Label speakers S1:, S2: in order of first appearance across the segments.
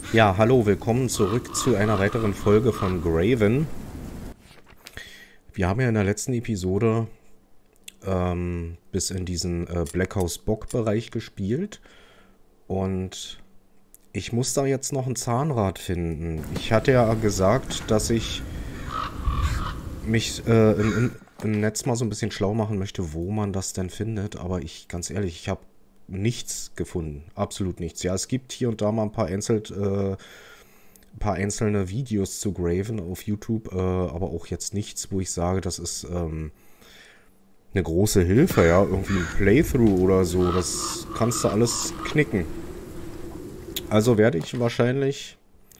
S1: Ja, hallo, willkommen zurück zu einer weiteren Folge von Graven. Wir haben ja in der letzten Episode bis in diesen Black House Bock Bereich gespielt und ich muss da jetzt noch ein Zahnrad finden. Ich hatte ja gesagt, dass ich mich im Netz mal so ein bisschen schlau machen möchte, wo man das denn findet, aber ganz ehrlich, ich habe nichts gefunden, absolut nichts. Ja, es gibt hier und da mal ein paar einzelne Videos zu Graven auf YouTube, aber auch jetzt nichts, wo ich sage, das ist eine große Hilfe, ja, irgendwie ein Playthrough oder so, das kannst du alles knicken. Also werde ich wahrscheinlich,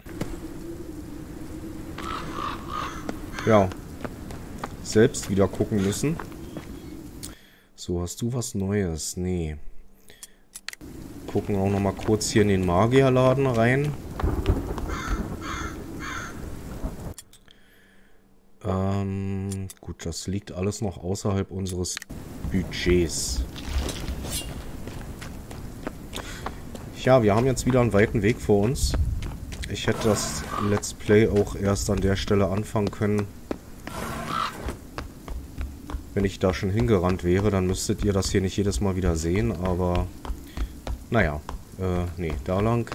S1: ja, selbst wieder gucken müssen. So, hast du was Neues? Nee. Gucken auch noch mal kurz hier in den Magierladen rein. Gut, das liegt alles noch außerhalb unseres Budgets. Ja, wir haben jetzt wieder einen weiten Weg vor uns. Ich hätte das Let's Play auch erst an der Stelle anfangen können. Wenn ich da schon hingerannt wäre, dann müsstet ihr das hier nicht jedes Mal wieder sehen, aber naja, nee, da lang.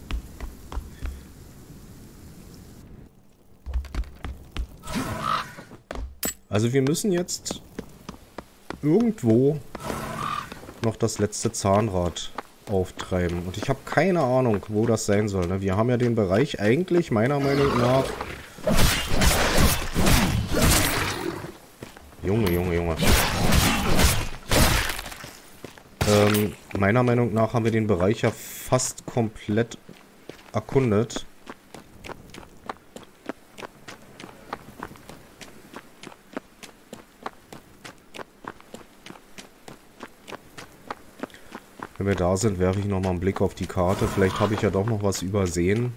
S1: Also wir müssen jetzt irgendwo noch das letzte Zahnrad auftreiben. Und ich habe keine Ahnung, wo das sein soll. Ne? Wir haben ja den Bereich eigentlich, meiner Meinung nach... Junge, Junge, Junge. Meiner Meinung nach haben wir den Bereich ja fast komplett erkundet. Wenn wir da sind, werfe ich nochmal einen Blick auf die Karte. Vielleicht habe ich ja doch noch was übersehen.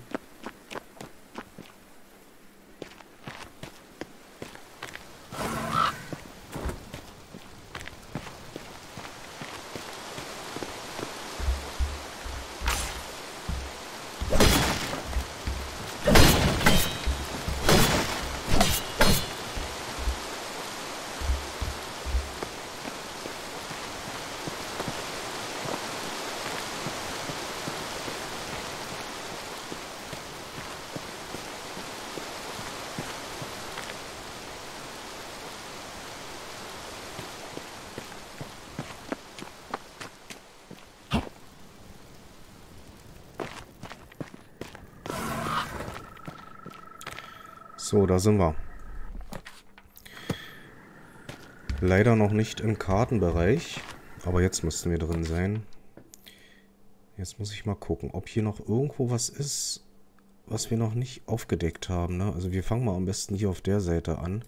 S1: So, da sind wir. Leider noch nicht im Kartenbereich, aber jetzt müssten wir drin sein. Jetzt muss ich mal gucken, ob hier noch irgendwo was ist, was wir noch nicht aufgedeckt haben. Ne? Also wir fangen mal am besten hier auf der Seite an.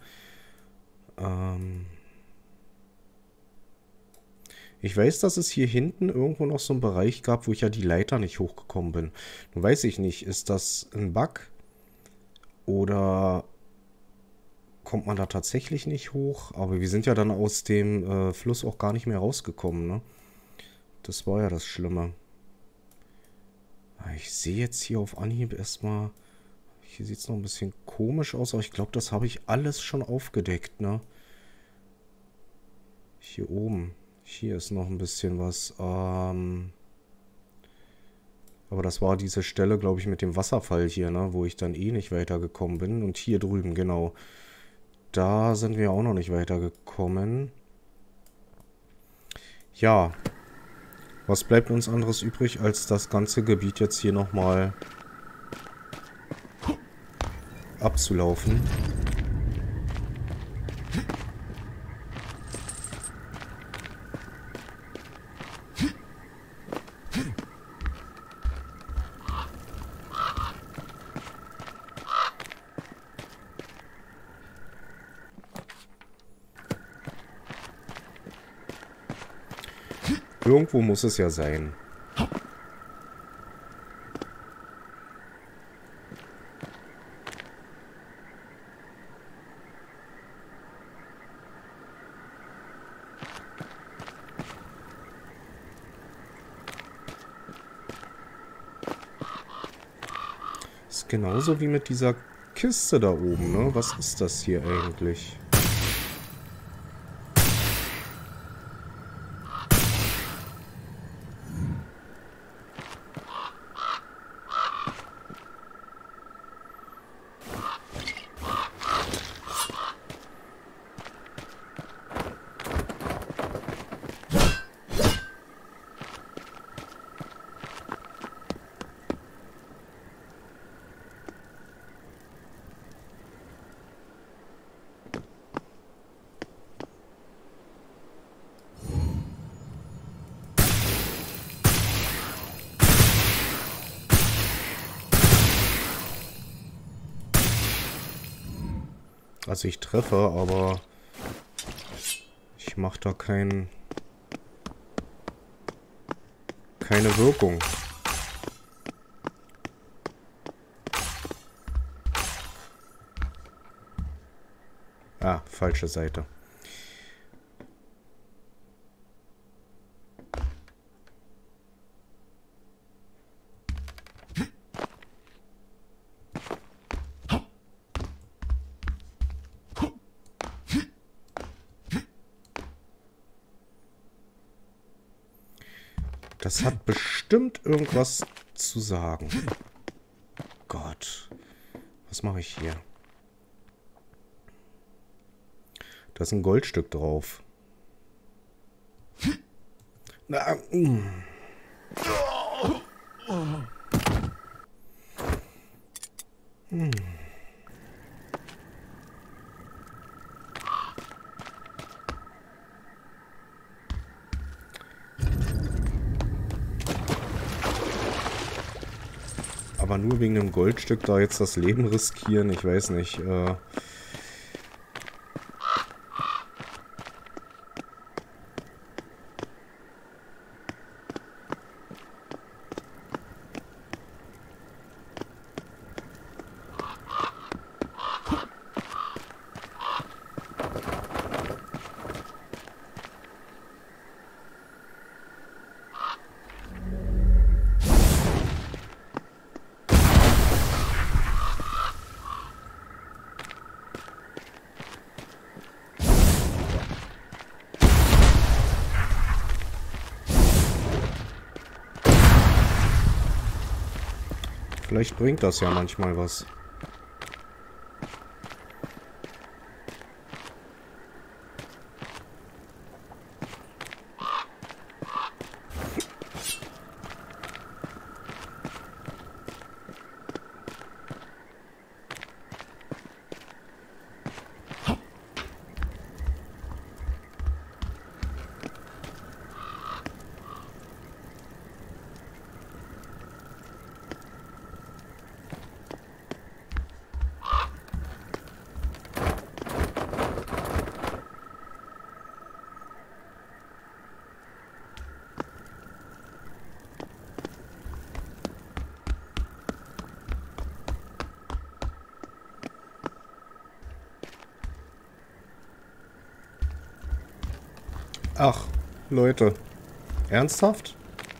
S1: Ich weiß, dass es hier hinten irgendwo noch so einen Bereich gab, wo ich ja die Leiter nicht hochgekommen bin. Nun weiß ich nicht, ist das ein Bug? Oder kommt man da tatsächlich nicht hoch? Aber wir sind ja dann aus dem Fluss auch gar nicht mehr rausgekommen, ne? Das war ja das Schlimme. Ich sehe jetzt hier auf Anhieb erstmal... Hier sieht es noch ein bisschen komisch aus, aber ich glaube, das habe ich alles schon aufgedeckt, ne? Hier oben. Hier ist noch ein bisschen was. Aber das war diese Stelle, glaube ich, mit dem Wasserfall hier, ne? Wo ich dann eh nicht weitergekommen bin. Und hier drüben, genau. Da sind wir auch noch nicht weitergekommen. Ja. Was bleibt uns anderes übrig, als das ganze Gebiet jetzt hier nochmal abzulaufen? Irgendwo muss es ja sein. genauso wie mit dieser Kiste da oben, ne? Was ist das hier eigentlich? Also ich treffe, aber ich mache da keine Wirkung. Ah, falsche Seite. Das hat bestimmt irgendwas zu sagen. Gott. Was mache ich hier? Da ist ein Goldstück drauf. Na, Aber nur wegen einem Goldstück da jetzt das Leben riskieren, ich weiß nicht. Vielleicht bringt das ja manchmal was. Ach, Leute. Ernsthaft?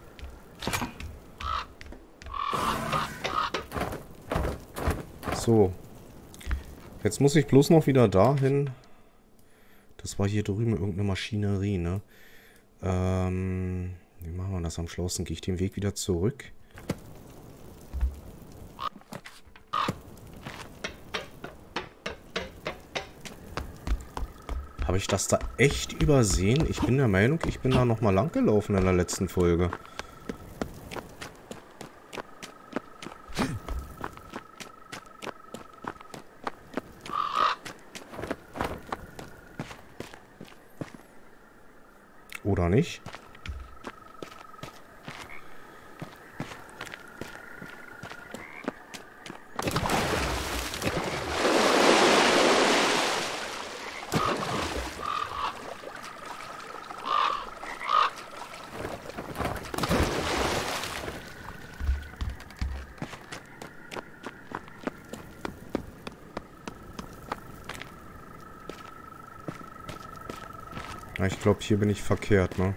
S1: So. Jetzt muss ich bloß noch wieder dahin. Das war hier drüben irgendeine Maschinerie, ne? Wie machen wir das am schlausten? Gehe ich den Weg wieder zurück? Habe ich das da echt übersehen? Ich bin der Meinung, ich bin da nochmal lang gelaufen in der letzten Folge. Oder nicht? Ich glaube, hier bin ich verkehrt, ne?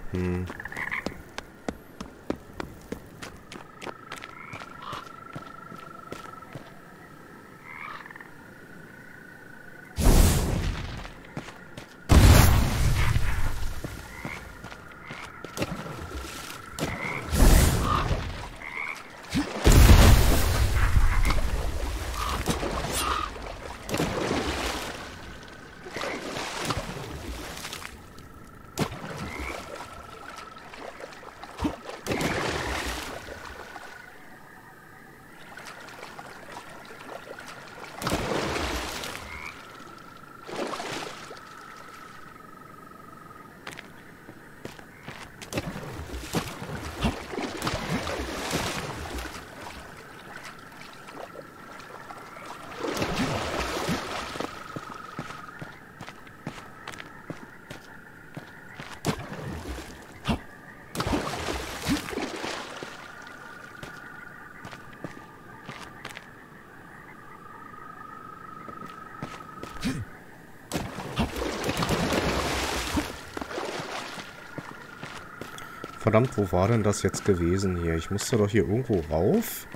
S1: Verdammt, wo war denn das jetzt gewesen hier? Ich musste doch hier irgendwo rauf.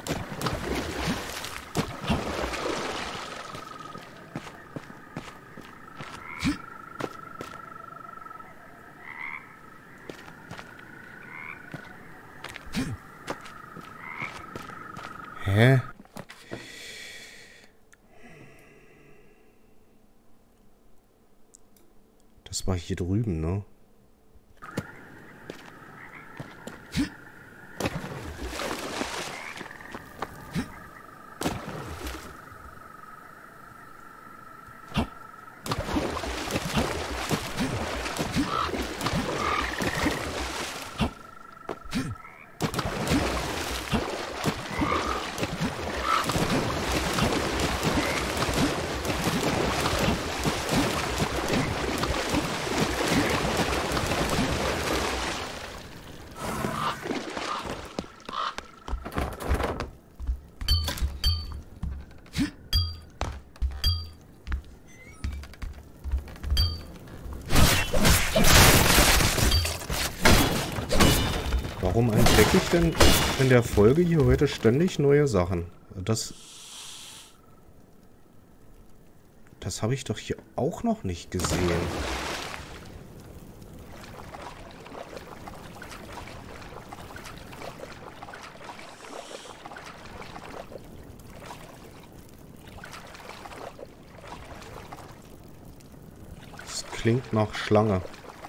S1: Hä? Das war hier drüben, ne? Warum entdecke ich denn in der Folge hier heute ständig neue Sachen? Das habe ich doch hier auch noch nicht gesehen. Das klingt nach Schlange.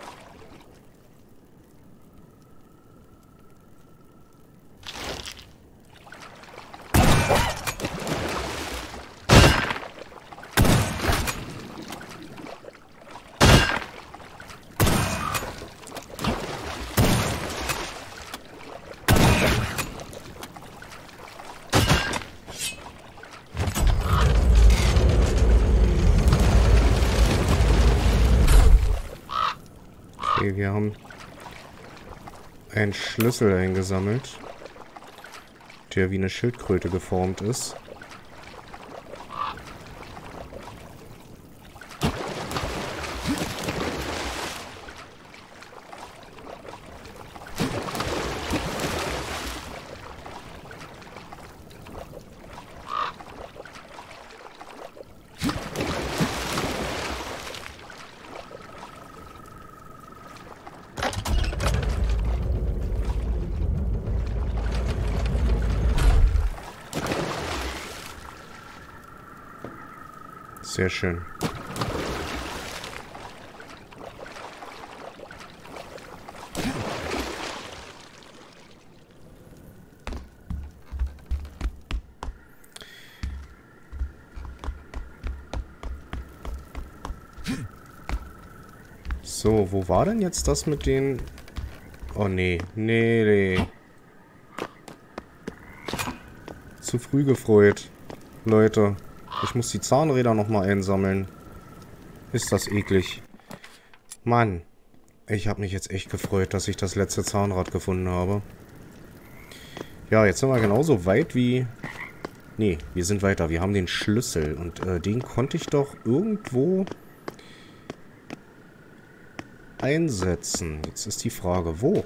S1: Okay, wir haben einen Schlüssel eingesammelt, der wie eine Schildkröte geformt ist. Sehr schön. So, wo war denn jetzt das mit den... Oh, nee. Nee. Zu früh gefreut. Leute. Ich muss die Zahnräder nochmal einsammeln. Ist das eklig. Mann. Ich habe mich jetzt echt gefreut, dass ich das letzte Zahnrad gefunden habe. Ja, jetzt sind wir genauso weit wie... Nee, wir sind weiter. Wir haben den Schlüssel. Und den konnte ich doch irgendwo einsetzen. Jetzt ist die Frage, wo?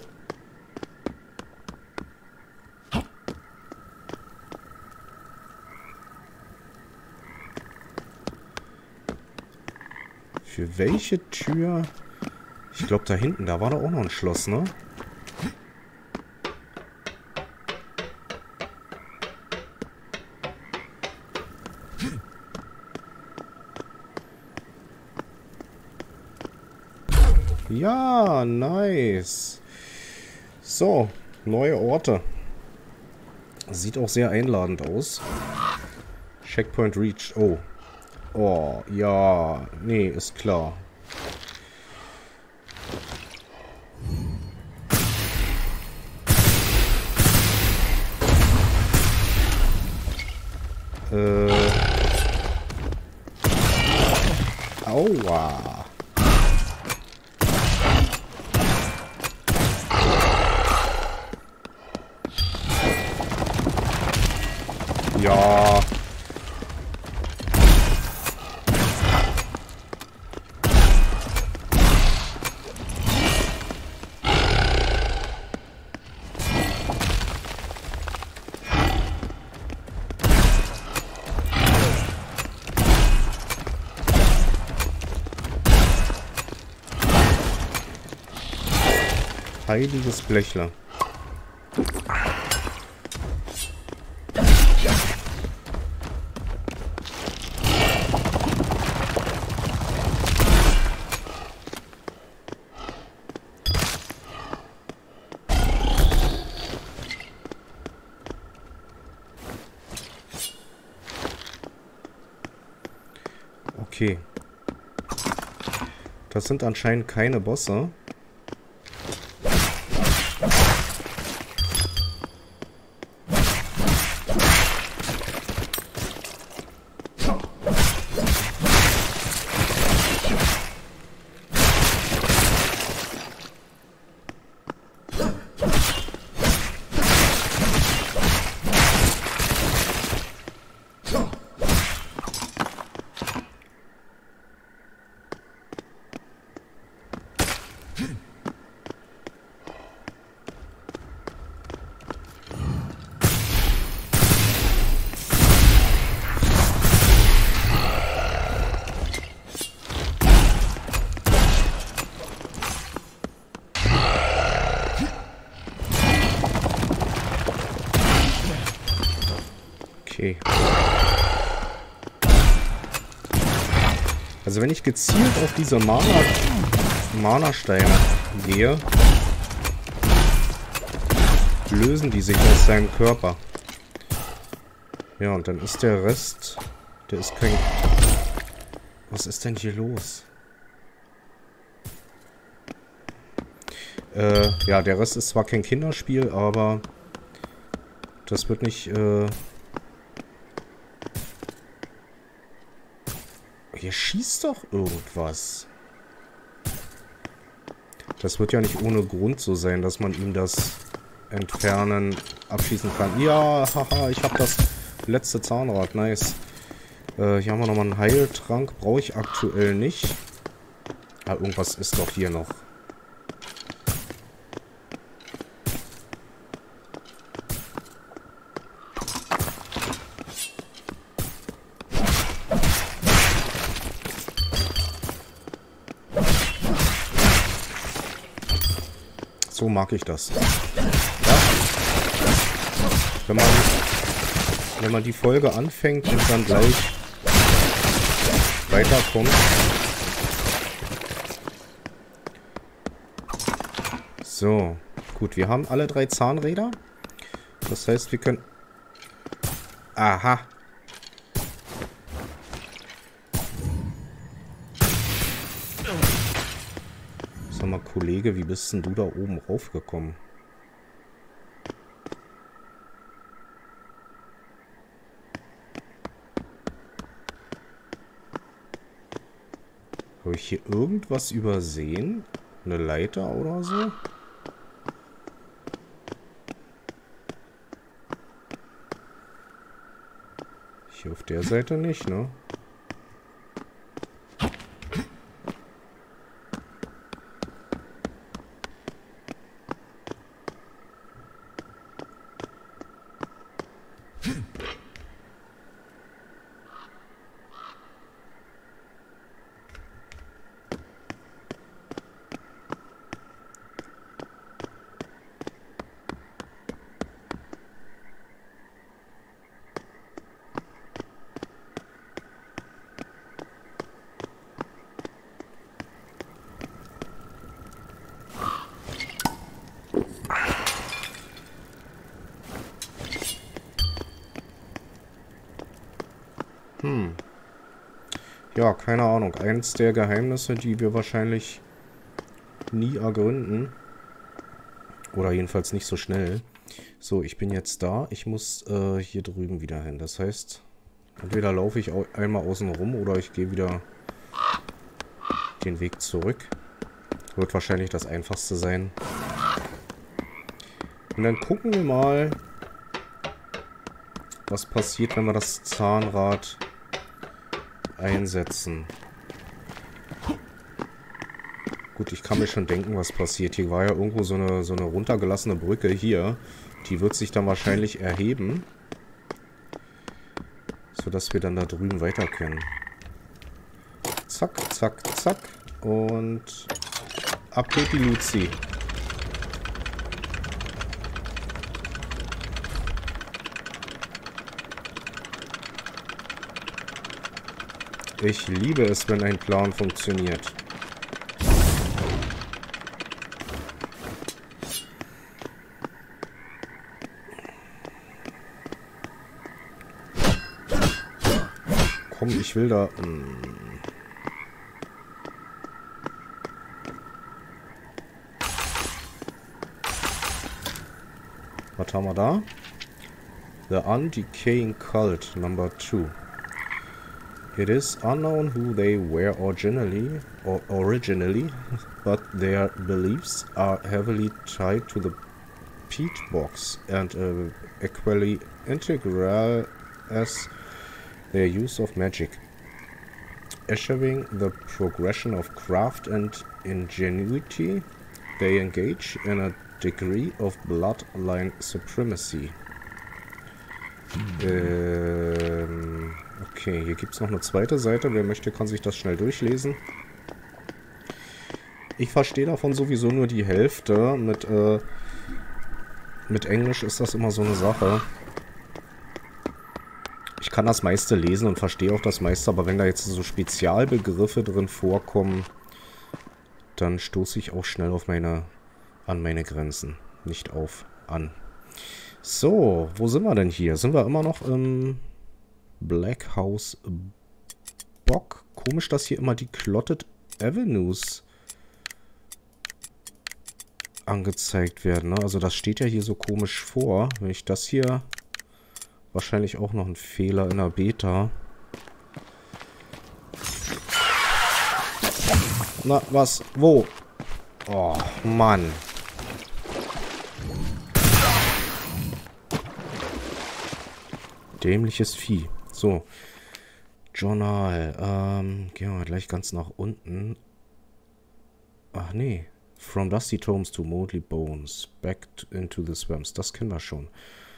S1: Für welche Tür? Ich glaube, da hinten, da war doch auch noch ein Schloss, ne? Ja, nice. So, neue Orte. Sieht auch sehr einladend aus. Checkpoint reached. Oh. Oh, ja. Nee, ist klar. Aua. Ja. Heiliges Blechle. Okay. Das sind anscheinend keine Bosse. Okay. Also wenn ich gezielt auf diese Mana-Steine gehe, lösen die sich aus seinem Körper. Ja, und dann ist der Rest... Der ist kein... Was ist denn hier los? Ja, der Rest ist zwar kein Kinderspiel, aber... Das wird nicht... Hier schießt doch irgendwas. Das wird ja nicht ohne Grund so sein, dass man ihm das Entfernen abschießen kann. Ja, haha, ich habe das letzte Zahnrad. Nice. Hier haben wir nochmal einen Heiltrank. Brauche ich aktuell nicht. Ah, irgendwas ist doch hier noch. So mag ich das. Ja. Wenn man die Folge anfängt und dann gleich weiterkommt. So, gut, wir haben alle 3 Zahnräder. Das heißt, wir können... Aha. Sag mal, Kollege, wie bist denn du da oben raufgekommen? Habe ich hier irgendwas übersehen? Eine Leiter oder so? Hier auf der Seite nicht, ne? Ja, keine Ahnung. Eins der Geheimnisse, die wir wahrscheinlich nie ergründen. Oder jedenfalls nicht so schnell. So, ich bin jetzt da. Ich muss hier drüben wieder hin. Das heißt, entweder laufe ich einmal außen rum oder ich gehe wieder den Weg zurück. Wird wahrscheinlich das Einfachste sein. Und dann gucken wir mal, was passiert, wenn wir das Zahnrad einsetzen. Gut, ich kann mir schon denken, was passiert. Hier war ja irgendwo so eine runtergelassene Brücke hier. Die wird sich dann wahrscheinlich erheben. Sodass wir dann da drüben weiter können. Zack, zack, zack. Und ab geht die Luzi. Ich liebe es, wenn ein Plan funktioniert. Komm, ich will da... Was haben wir da? The Undecaying Cult, number 2. It is unknown who they were originally, but their beliefs are heavily tied to the peat box and equally integral as their use of magic. Eschewing the progression of craft and ingenuity, they engage in a degree of bloodline supremacy. Okay, hier gibt es noch eine zweite Seite. Wer möchte, kann sich das schnell durchlesen. Ich verstehe davon sowieso nur die Hälfte. Mit Englisch ist das immer so eine Sache. Ich kann das meiste lesen und verstehe auch das meiste, aber wenn da jetzt so Spezialbegriffe drin vorkommen, dann stoße ich auch schnell an meine Grenzen. Nicht an. So, wo sind wir denn hier? Sind wir immer noch im Black House Bock? Komisch, dass hier immer die Clotted Avenues angezeigt werden, ne? Also das steht ja hier so komisch vor. Wenn ich das hier... Wahrscheinlich auch noch ein Fehler in der Beta. Na, was? Wo? Oh, Mann. Dämliches Vieh. So. Journal. Gehen wir gleich ganz nach unten. Ach nee. From dusty tomes to moldly bones. Back into the swamps. Das kennen wir schon.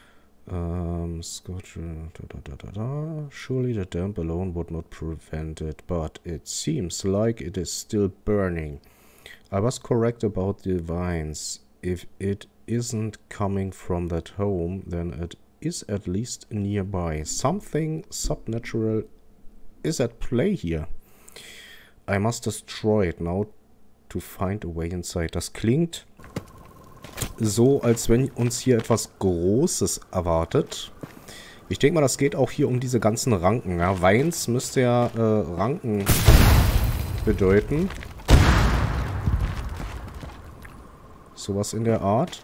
S1: Surely the damp alone would not prevent it, but it seems like it is still burning. I was correct about the vines. If it isn't coming from that home, then it is at least nearby. Something supernatural is at play here. I must destroy it now to find a way inside. Das klingt so, als wenn uns hier etwas Großes erwartet. Ich denke mal, das geht auch hier um diese ganzen Ranken. Ja, Vines müsste ja Ranken bedeuten. Sowas in der Art.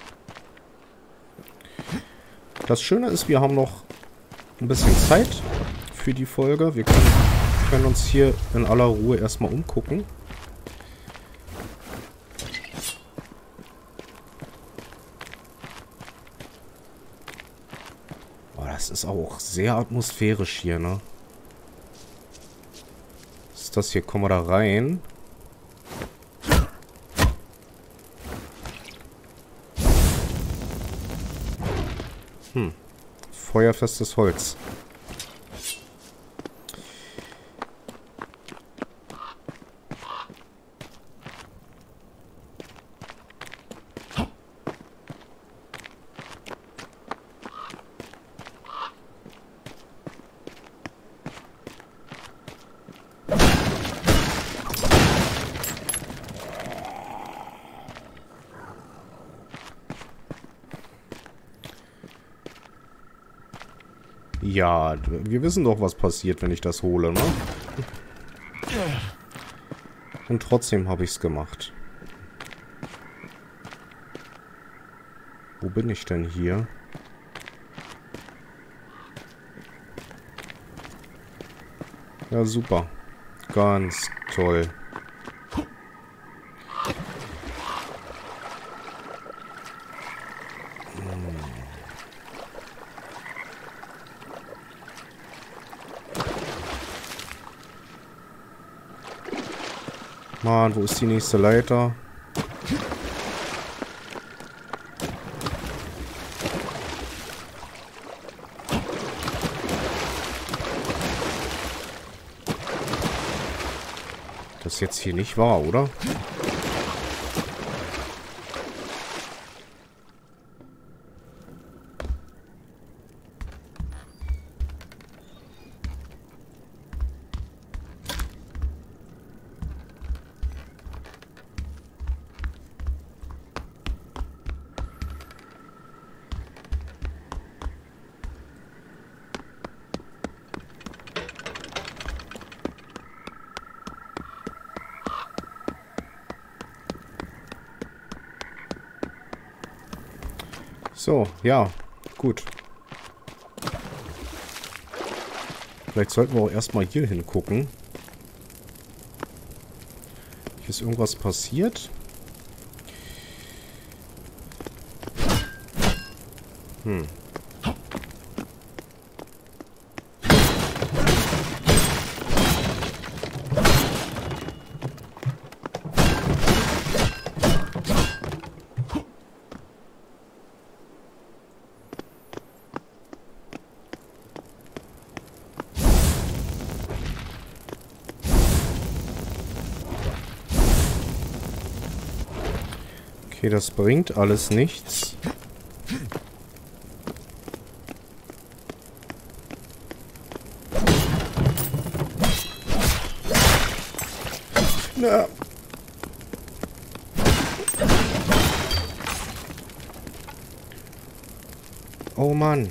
S1: Das Schöne ist, wir haben noch ein bisschen Zeit für die Folge. Wir können uns hier in aller Ruhe erstmal umgucken. Das ist auch sehr atmosphärisch hier, ne? Was ist das hier? Kommen wir da rein? Feuerfestes Holz. Ja, wir wissen doch, was passiert, wenn ich das hole, ne? Und trotzdem habe ich es gemacht. Wo bin ich denn hier? Ja, super. Ganz toll. Mann, wo ist die nächste Leiter? Das ist jetzt hier nicht wahr, oder? So, ja, gut. Vielleicht sollten wir auch erstmal hier hingucken. Hier ist irgendwas passiert. Okay, das bringt alles nichts. Na. Oh Mann.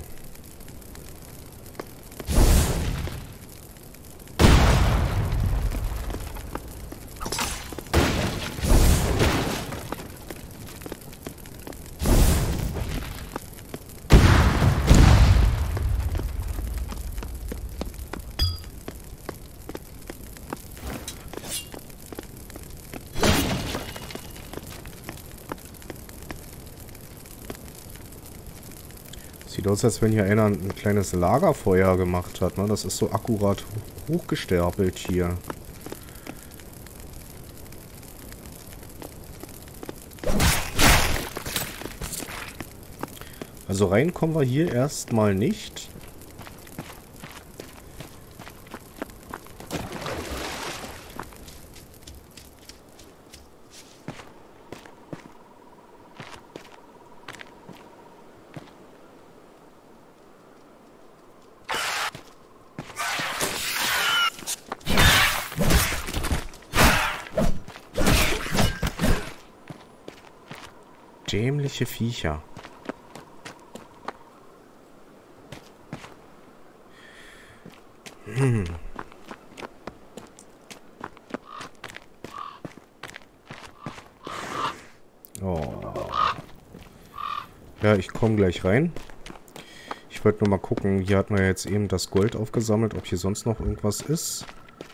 S1: Sieht aus, als wenn hier einer ein kleines Lagerfeuer gemacht hat, ne? Das ist so akkurat hochgestapelt hier. Also rein kommen wir hier erstmal nicht. Dämliche Viecher. Oh. Ja, ich komme gleich rein. Ich wollte nur mal gucken. Hier hatten wir jetzt eben das Gold aufgesammelt, ob hier sonst noch irgendwas ist.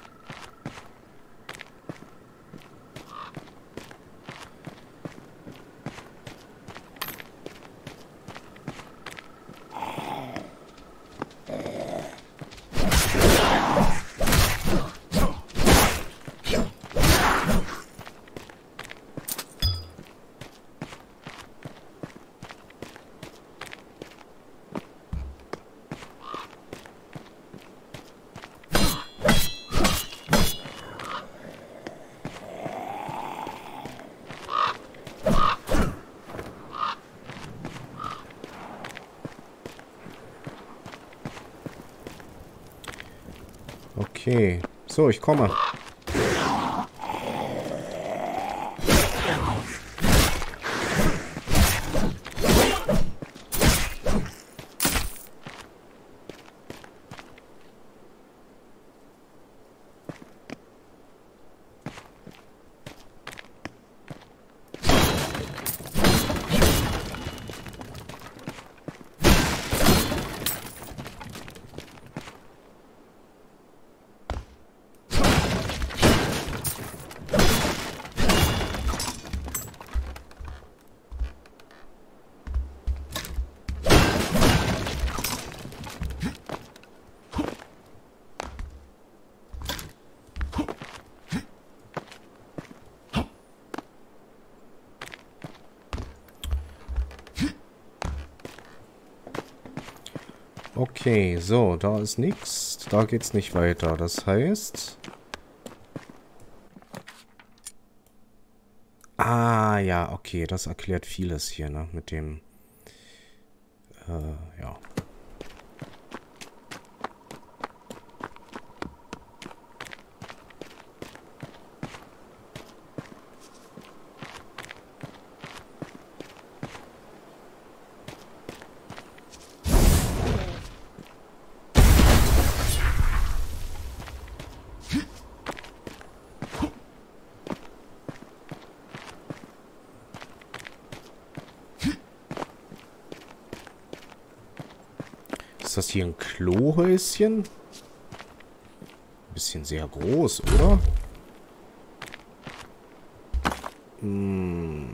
S1: Okay. So, ich komme. Okay, so, da ist nichts. Da geht's nicht weiter. Das heißt... Ah, ja, okay. Das erklärt vieles hier, ne? Mit dem... ja. Ist das hier ein Klohäuschen? Bisschen sehr groß, oder? Hm.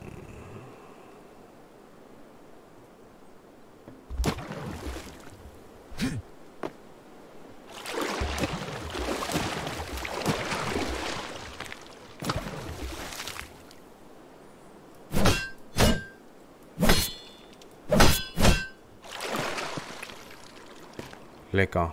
S1: Lecker.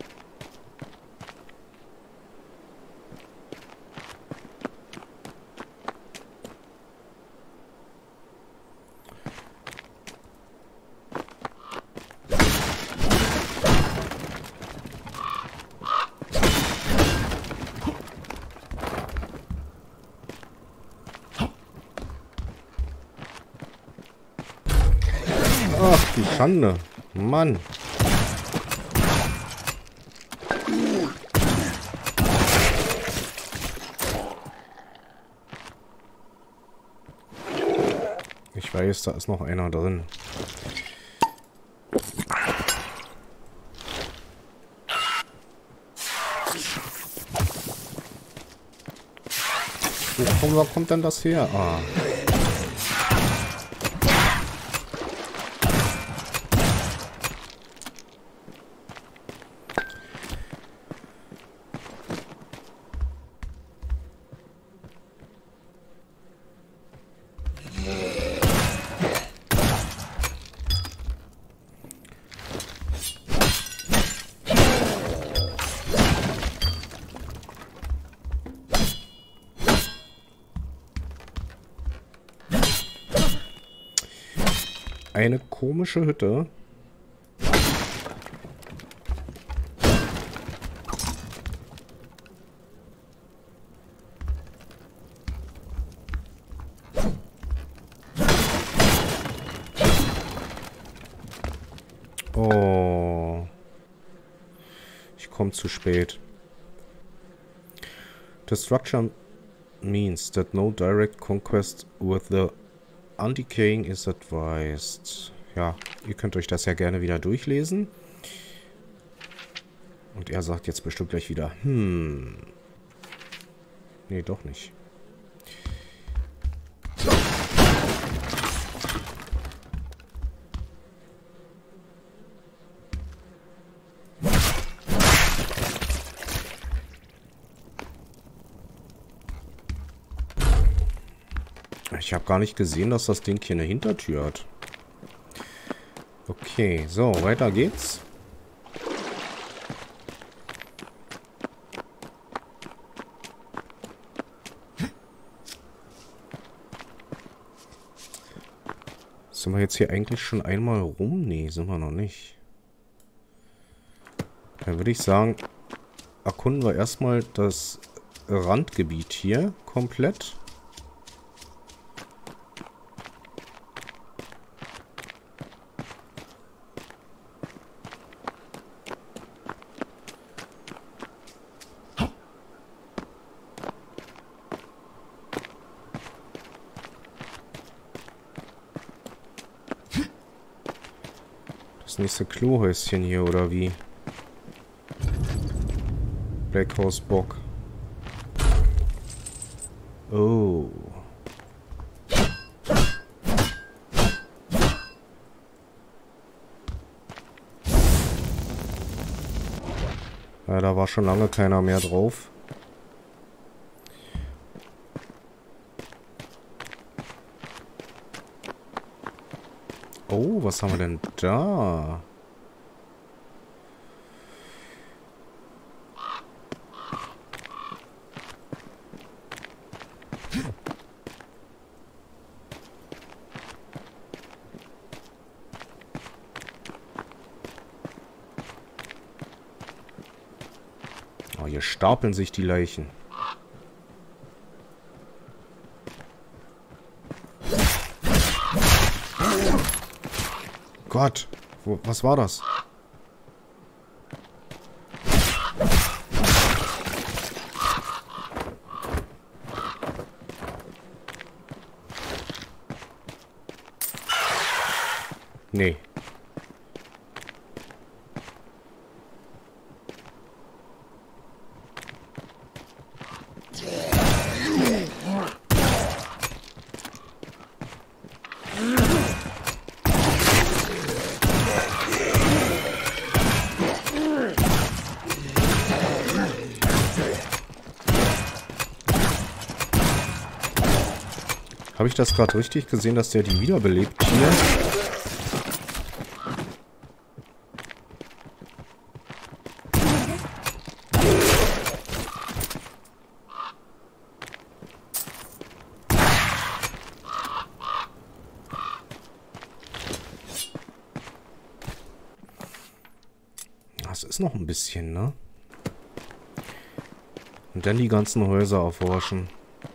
S1: Ach, die Schande. Mann. Ich weiß, da ist noch einer drin. Wo kommt denn das her? Ah. Eine komische Hütte. Oh. Ich komme zu spät. The structure means that no direct conquest with the Undecaying is advised. Ja, ihr könnt euch das ja gerne wieder durchlesen. Und er sagt jetzt bestimmt gleich wieder, nee, doch nicht. Ich habe gar nicht gesehen, dass das Ding hier eine Hintertür hat. Okay, so, weiter geht's. Sind wir jetzt hier eigentlich schon einmal rum? Nee, sind wir noch nicht. Dann würde ich sagen, erkunden wir erstmal das Randgebiet hier komplett. Das nächste Klohäuschen hier, oder wie? Black Horse Bock. Oh. Ja, da war schon lange keiner mehr drauf. Oh, was haben wir denn da? Oh, hier stapeln sich die Leichen. Gott, was war das? Nee. Habe ich das gerade richtig gesehen, dass der die wiederbelebt hier? Das ist noch ein bisschen, ne? Und dann die ganzen Häuser erforschen.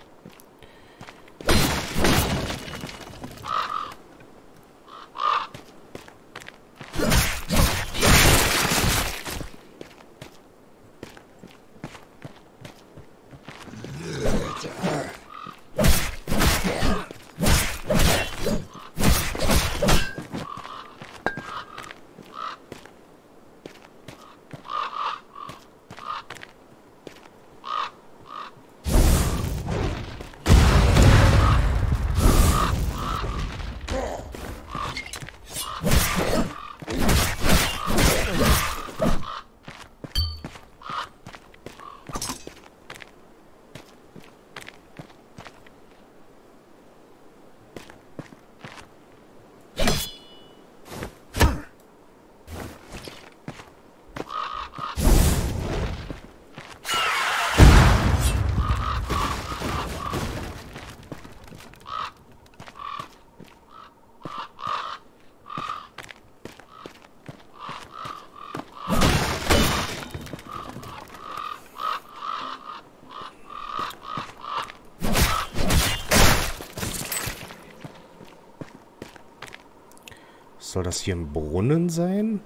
S1: Soll das hier ein Brunnen sein?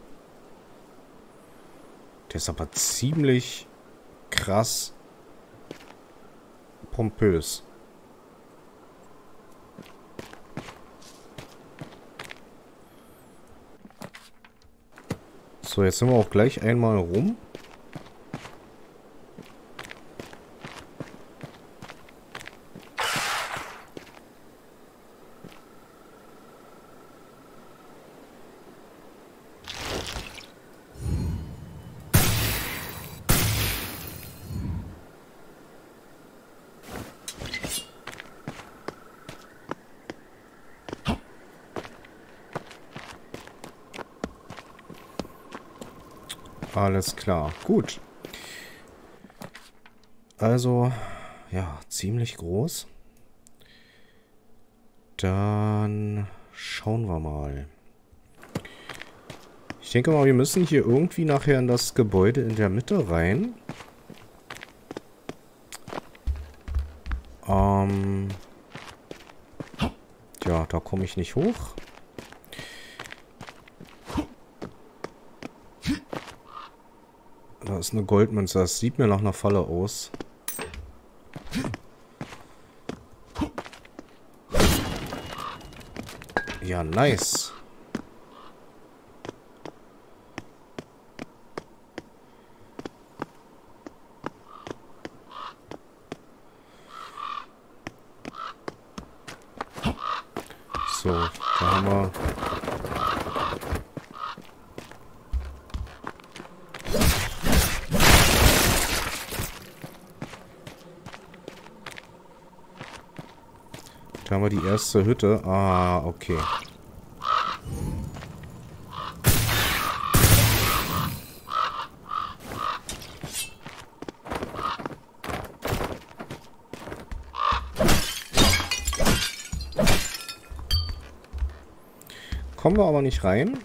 S1: Der ist aber ziemlich krass pompös. So, jetzt sind wir auch gleich einmal rum. Alles klar. Gut. Also, ja, ziemlich groß. Dann schauen wir mal. Ich denke mal, wir müssen hier irgendwie nachher in das Gebäude in der Mitte rein. Ja, da komme ich nicht hoch. Da ist eine Goldmünze. Das sieht mir nach einer Falle aus. Ja, nice. So, da haben wir... Da haben wir die erste Hütte. Ah, okay. Kommen wir aber nicht rein.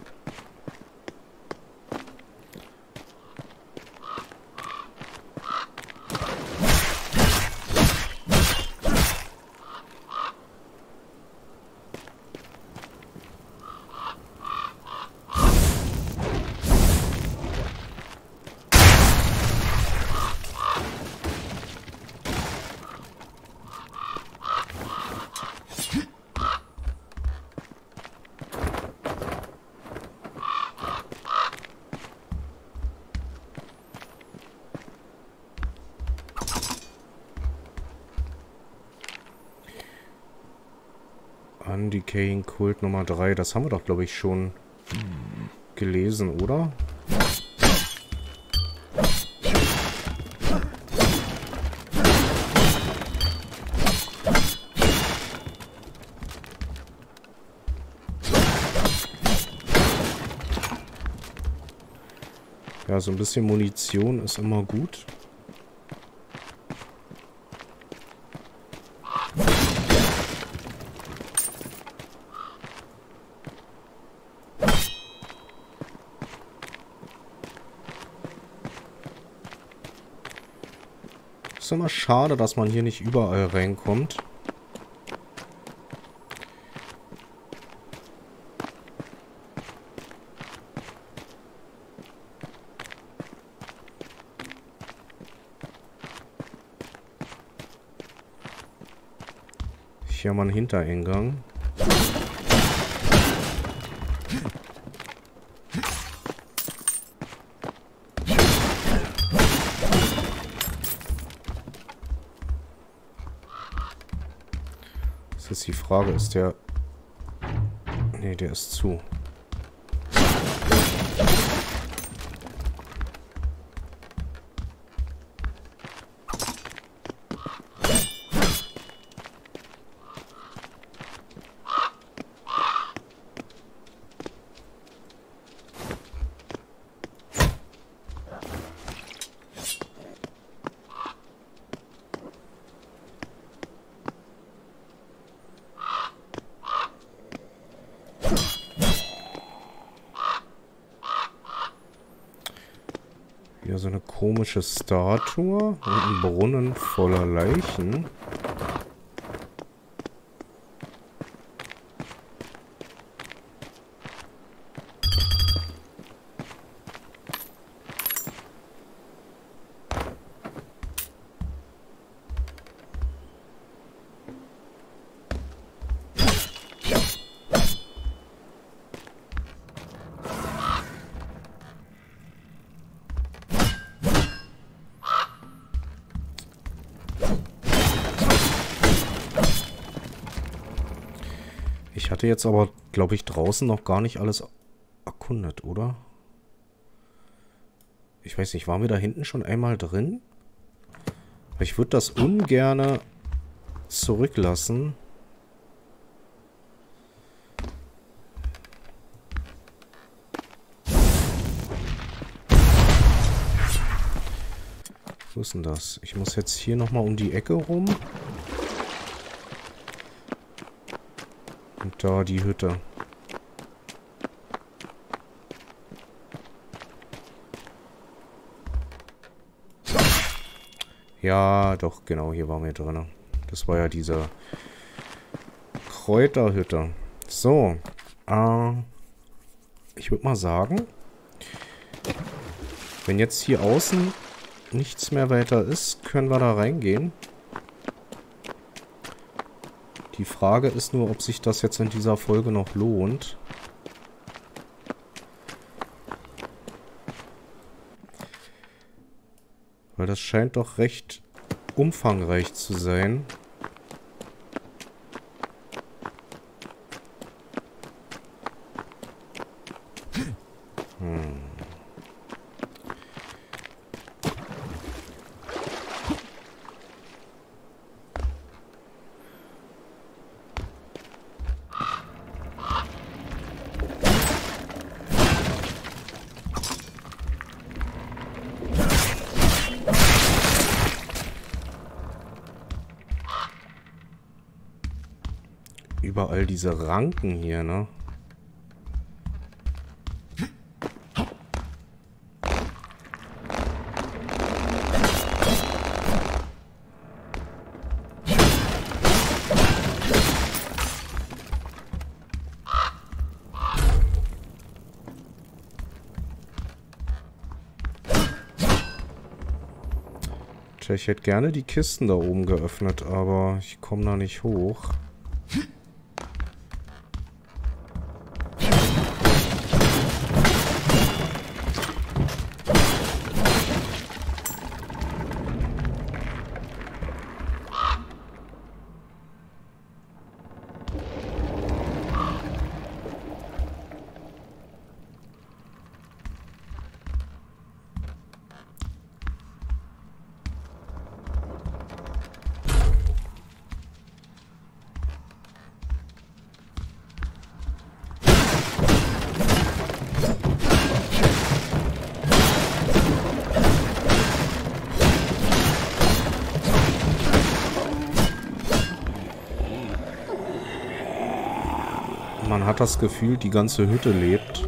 S1: Undecaying Kult Nummer 3. Das haben wir doch, glaube ich, schon gelesen, oder? Ja, so ein bisschen Munition ist immer gut. Ist immer schade, dass man hier nicht überall reinkommt. Hier haben wir einen Hintereingang. Das ist die Frage, ist der... Nee, der ist zu. Hier so eine komische Statue und ein Brunnen voller Leichen. Ich hatte jetzt aber, glaube ich, draußen noch gar nicht alles erkundet, oder? Ich weiß nicht, waren wir da hinten schon einmal drin? Ich würde das ungerne zurücklassen. Wo ist denn das? Ich muss jetzt hier nochmal um die Ecke rum. Und da die Hütte. Ja, doch, genau, hier waren wir drin. Das war ja diese Kräuterhütte. So, ich würde mal sagen, wenn jetzt hier außen nichts mehr weiter ist, können wir da reingehen. Die Frage ist nur, ob sich das jetzt in dieser Folge noch lohnt. Weil das scheint doch recht umfangreich zu sein. Überall diese Ranken hier, ne? Tja, ich hätte gerne die Kisten da oben geöffnet, aber ich komme da nicht hoch. Man hat das Gefühl, die ganze Hütte lebt.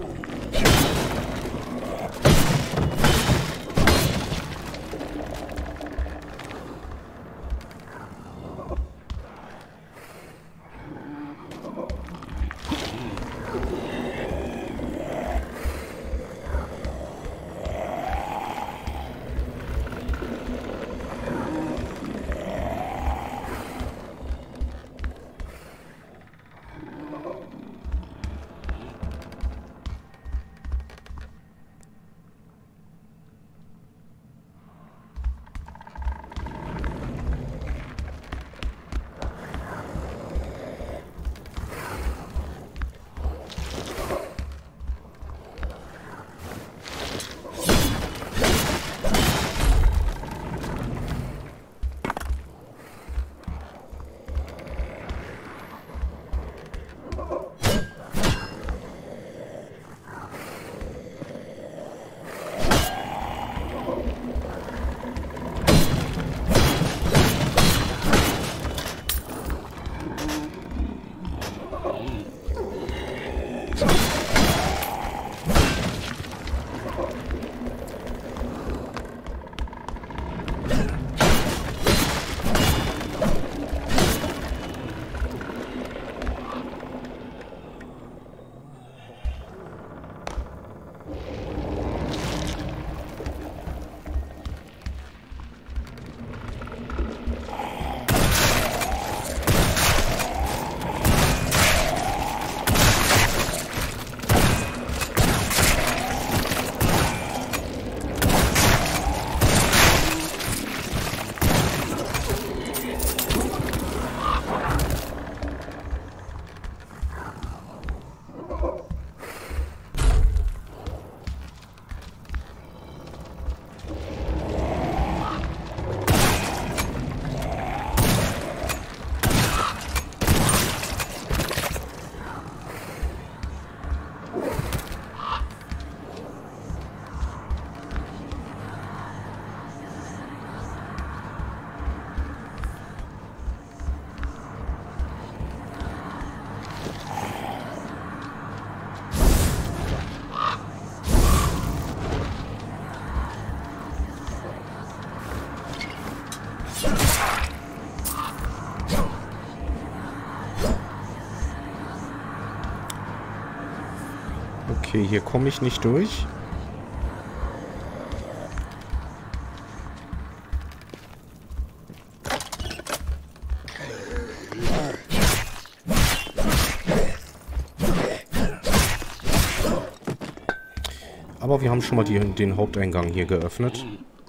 S1: Okay, hier komme ich nicht durch. Aber wir haben schon mal den Haupteingang hier geöffnet.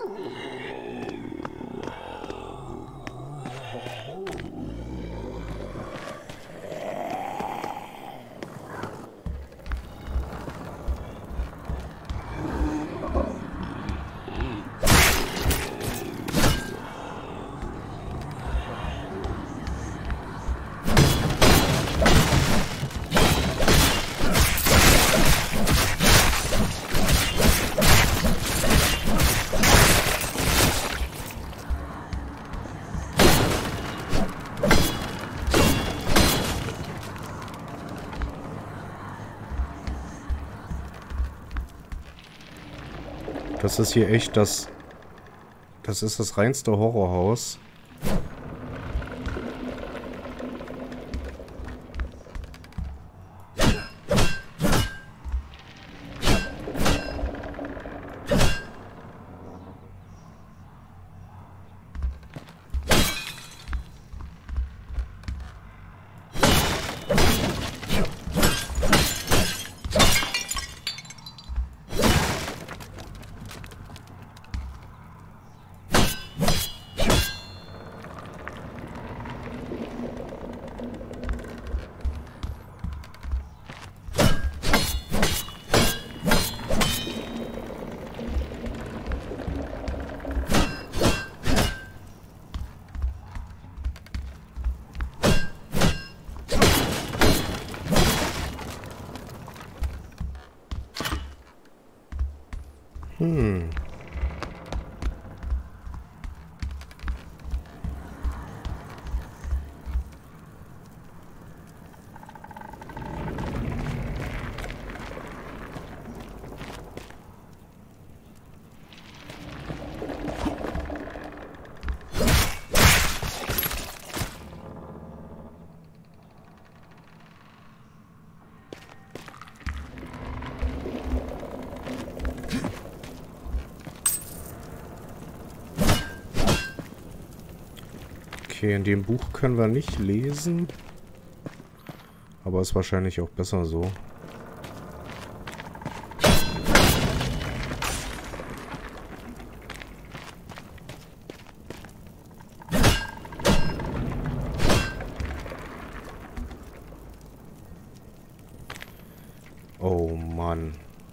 S1: Das ist hier echt das ist das reinste Horrorhaus. Okay, in dem Buch können wir nicht lesen. Aber ist wahrscheinlich auch besser so. Oh Mann.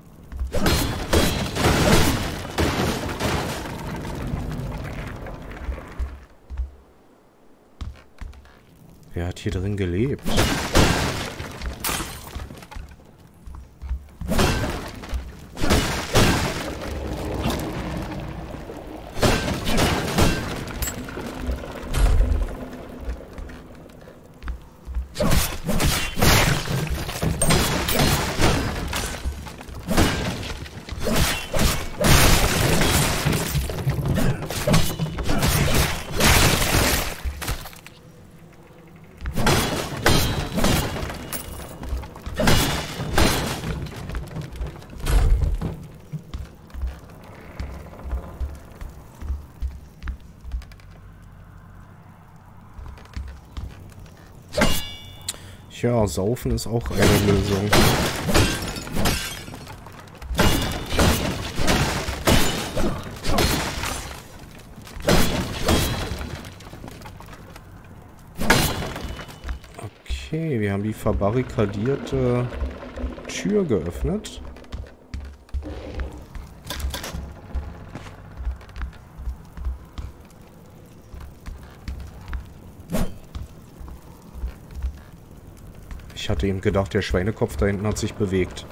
S1: Wer hat hier drin gelebt? Tja, Saufen ist auch eine Lösung. Okay, wir haben die verbarrikadierte Tür geöffnet. Ich hatte eben gedacht, der Schweinekopf da hinten hat sich bewegt.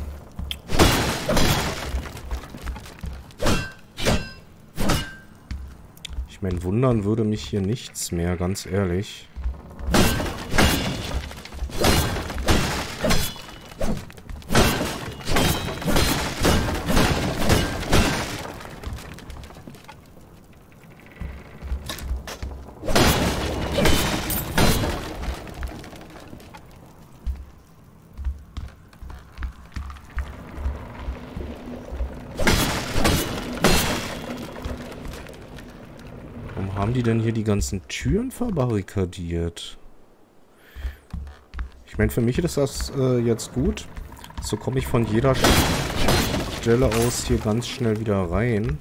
S1: Ich meine, wundern würde mich hier nichts mehr, ganz ehrlich. Warum haben die denn hier die ganzen Türen verbarrikadiert? Ich meine, für mich ist das jetzt gut. So komme ich von jeder Stelle aus hier ganz schnell wieder rein.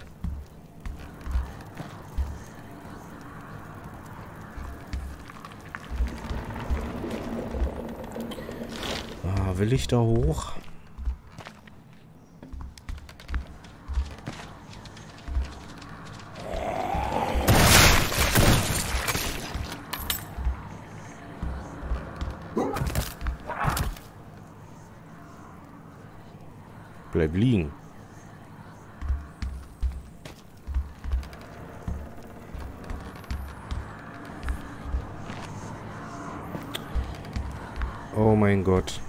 S1: Ah, will ich da hoch? Bleib liegen. Oh mein Gott.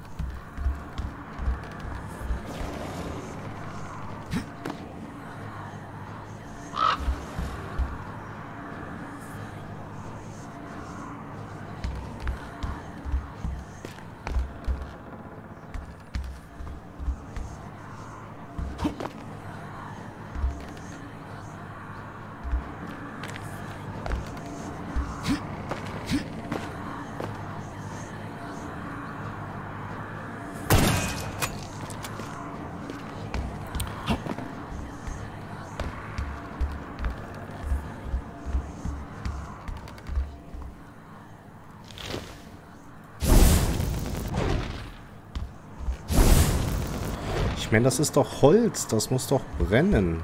S1: Ich meine, das ist doch Holz. Das muss doch brennen.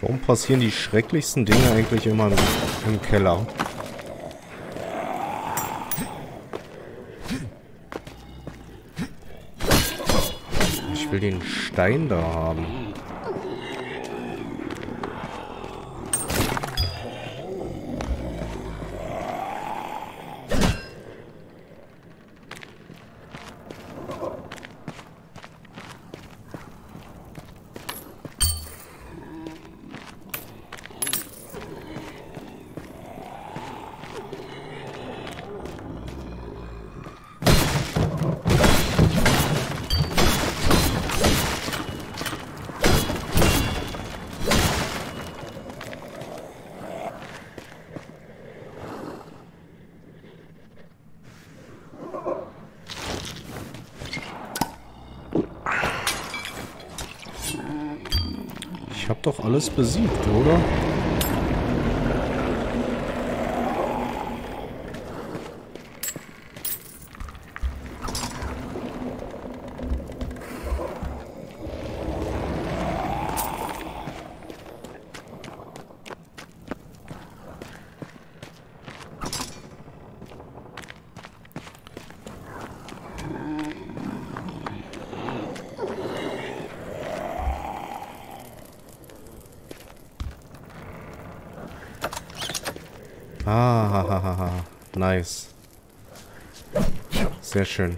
S1: Warum passieren die schrecklichsten Dinge eigentlich immer im Keller? Ich will den Stein da haben. Ich hab doch alles besiegt, oder? Ah, nice. Sehr schön.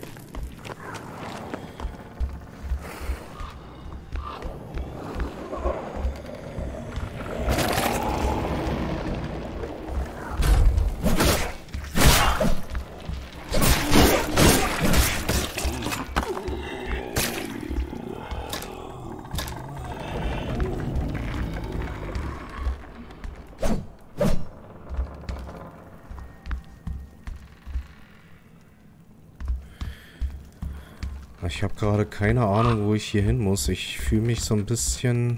S1: Ich habe gerade keine Ahnung, wo ich hier hin muss. Ich fühle mich so ein bisschen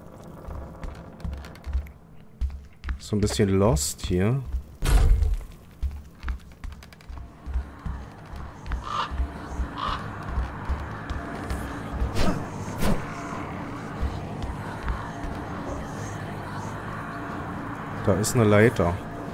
S1: lost hier. Da ist eine Leiter.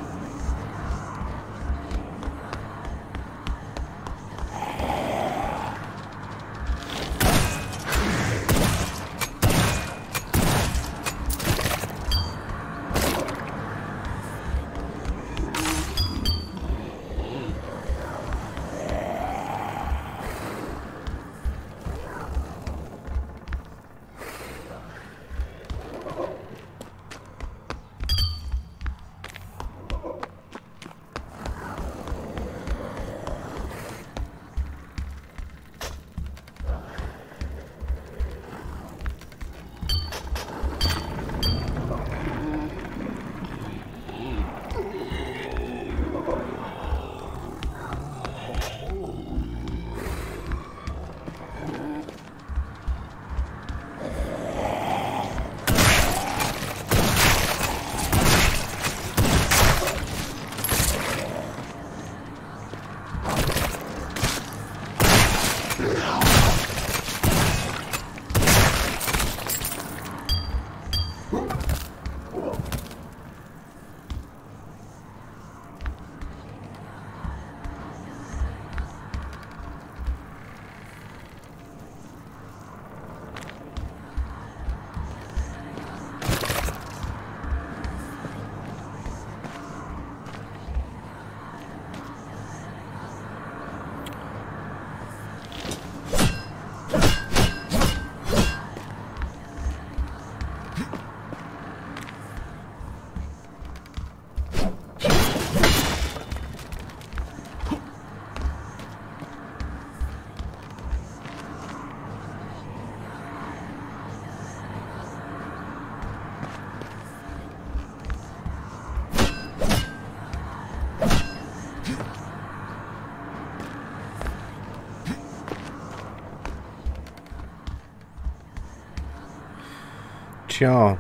S1: Tja.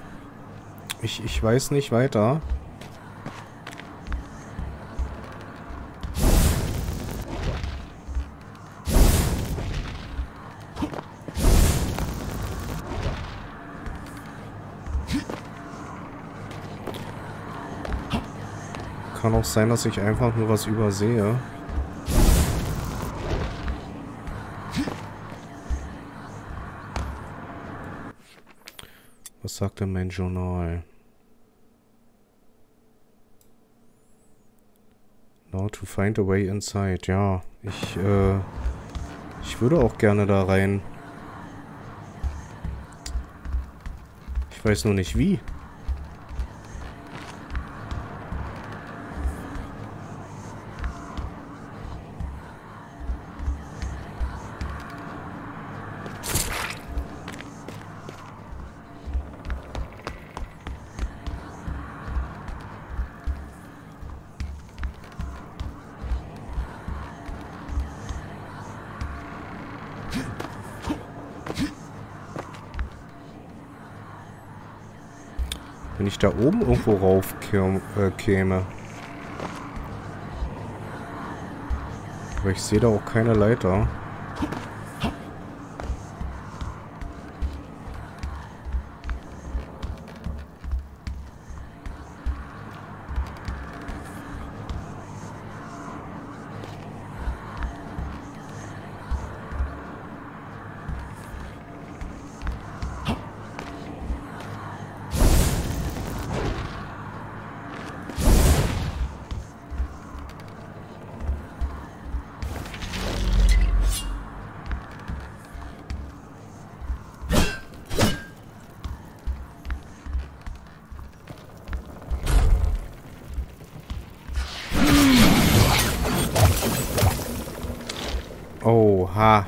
S1: Ich weiß nicht weiter. Kann auch sein, dass ich einfach nur was übersehe. Was sagt denn mein Journal? Now to find a way inside. Ja, ich würde auch gerne da rein. Ich weiß nur nicht wie. Wenn ich da oben irgendwo rauf käme. Aber ich sehe da auch keine Leiter. Oha.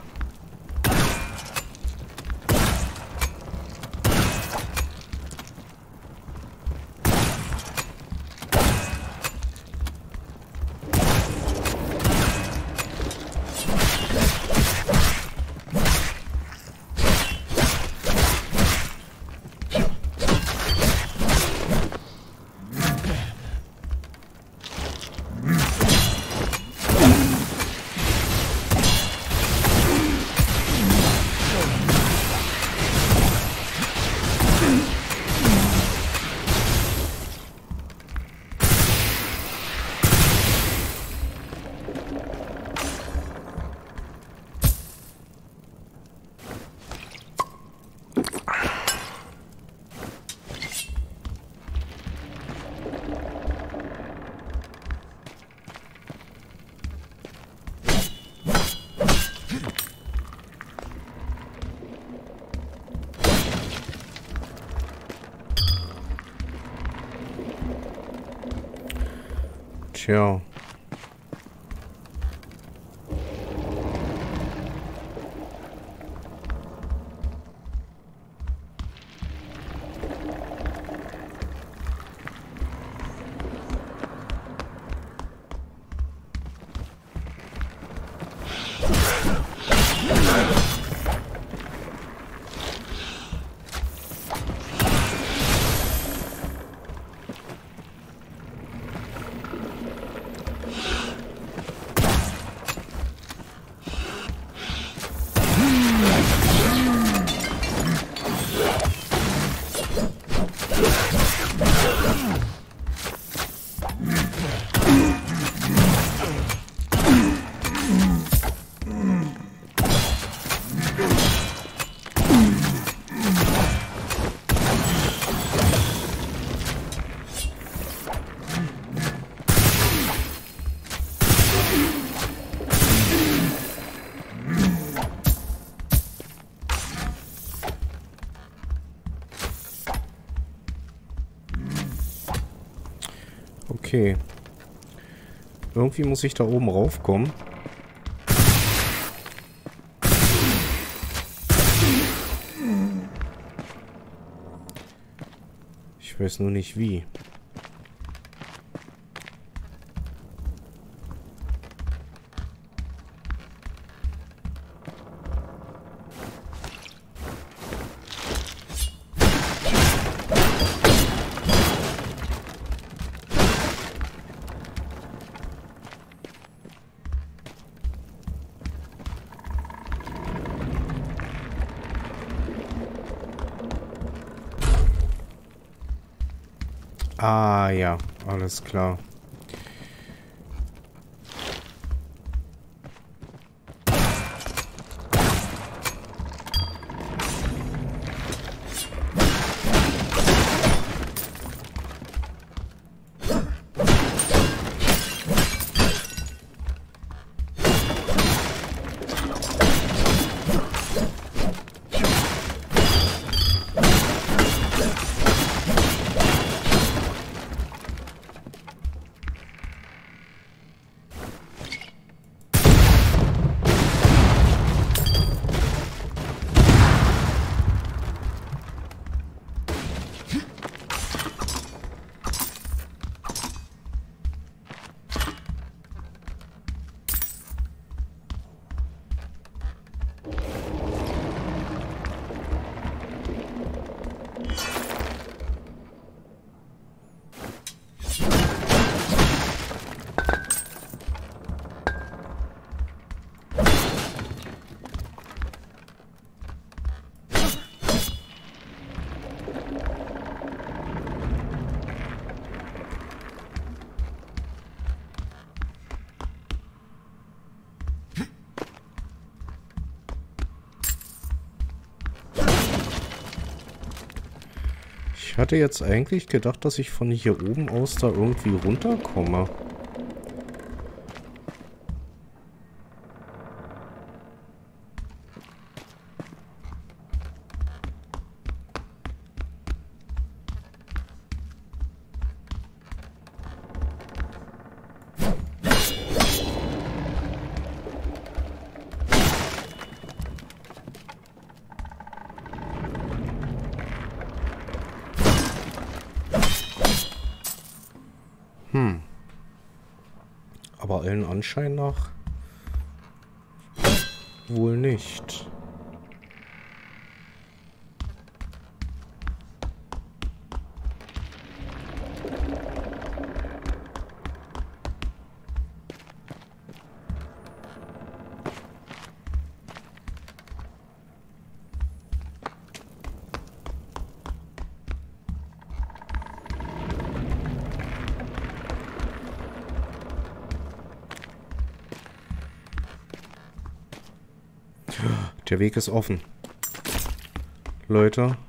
S1: Tja. Okay. Irgendwie muss ich da oben raufkommen. Ich weiß nur nicht wie. Ah, ja, alles klar. Ich hatte jetzt eigentlich gedacht, dass ich von hier oben aus da irgendwie runterkomme. Aber allen Anschein nach wohl nicht. Der Weg ist offen. Leute.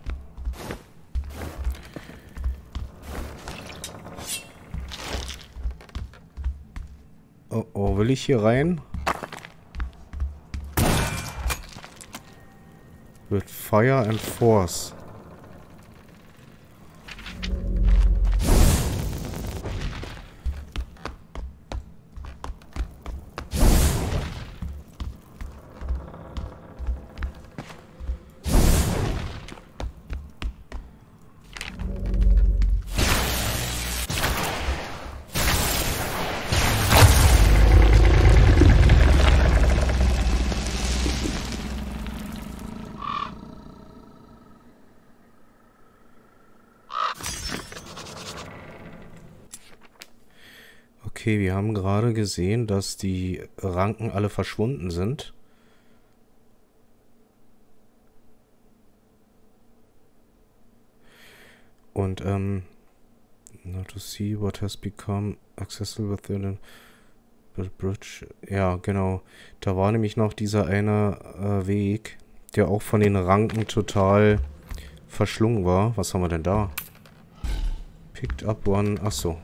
S1: Oh, oh, will ich hier rein? With Fire and Force. Okay, wir haben gerade gesehen, dass die Ranken alle verschwunden sind. Und, now to see what has become accessible within the bridge. Ja, genau. Da war nämlich noch dieser eine Weg, der auch von den Ranken total verschlungen war. Was haben wir denn da? Picked up one. Achso.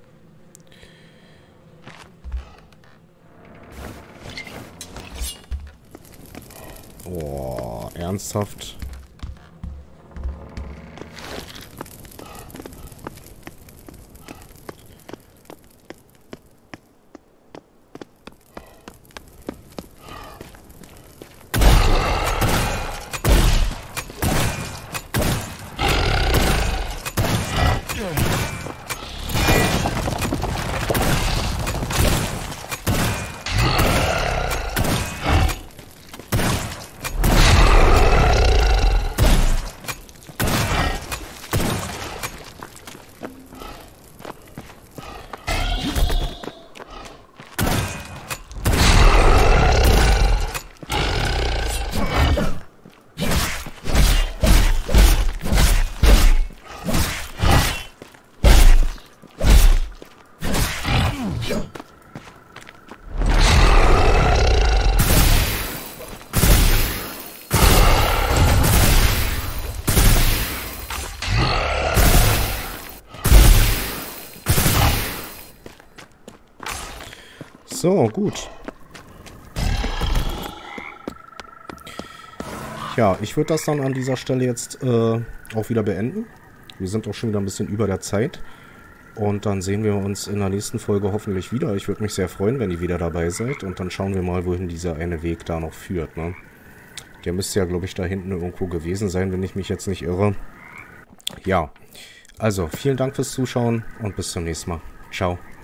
S1: Oh, ernsthaft? So, gut. Ja, ich würde das dann an dieser Stelle jetzt auch wieder beenden. Wir sind auch schon wieder ein bisschen über der Zeit. Und dann sehen wir uns in der nächsten Folge hoffentlich wieder. Ich würde mich sehr freuen, wenn ihr wieder dabei seid. Und dann schauen wir mal, wohin dieser eine Weg da noch führt, ne? Der müsste ja, glaube ich, da hinten irgendwo gewesen sein, wenn ich mich jetzt nicht irre. Ja, also vielen Dank fürs Zuschauen und bis zum nächsten Mal. Ciao.